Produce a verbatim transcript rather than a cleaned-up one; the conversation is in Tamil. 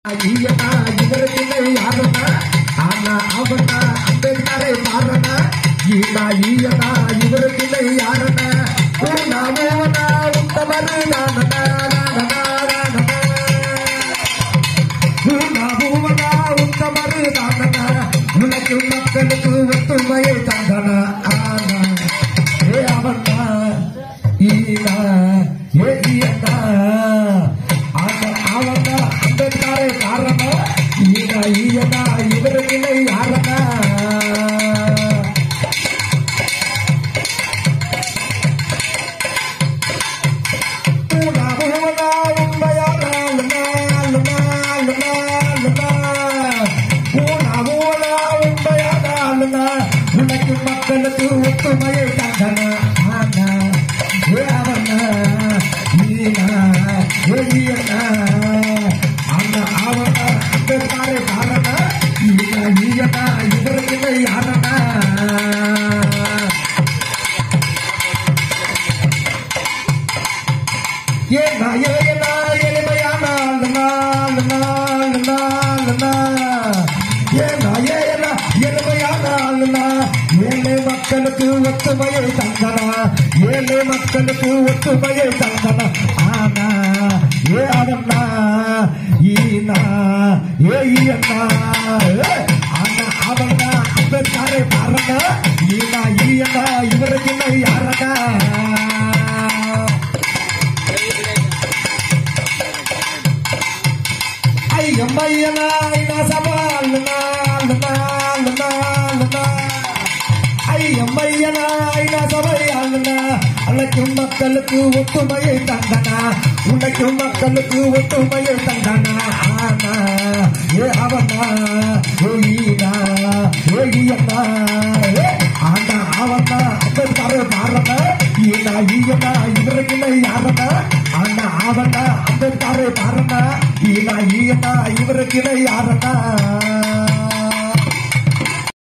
ஈயனா இவருக்குமே யாருன்னா ஆனா அவனா அம்பேத்கரை மாறனா ஈனா ஈயனா இவருக்குமே யாருன்னா பூனாவோனா உத்தமரு நானனா பூனாவோனா உத்தமரு நானனா உனக்கு மக்களுக்கு ஒத்துமையை தந்தனா ஆனா ஏ அவனா ஈனா ஏ ஈயனா ஆனா அவனா அம்பேத்கரை காரணா ஈனா ஈயனா இவருக்குமே யாருன்னா உனக்கு மக்களுக்கு ஒத்துமையை தந்தனா ஆனா அவனா ஈனா ஈயனா ஆனா அவனா அம்பேத்கரை காரணா ஈனா ஈயனா இவருக்குமே யாருன்னா ஏனா ஏனா எளிமையான ஏனா ஏனா எளிமையான ஏழை மக்களுக்கு ஒத்துமையை தந்தனா ஏழை மக்களுக்கு ஒத்துமையை தந்தனா ஆனா ஏ அவனா ஈனா ஏ ஈயனா ஆனா அவனா அம்பேத்கரை காரணா ஈனா ஈயனா இவருக்குமே யாருன்னா ஐயம்மையனா ஐநா சபாலனா ஐயம்மையனா ஐநா சபையாளனா அழைக்கும் மக்களுக்கு ஒத்துமையை தந்தனா உனக்கும் மக்களுக்கு ஒத்துமையை தந்தனா ஆனா ஏ அவனா ஈனா ஏ ஈயனா ஆனா அவனா அம்பேத்கரை காரணா ஈனா ஈயனா இவருக்குமே யாருன்னா ஆனா அவனா அம்பேத்கரை காரணா ஈனா ஈயனா இவருக்குமே யாருன்னா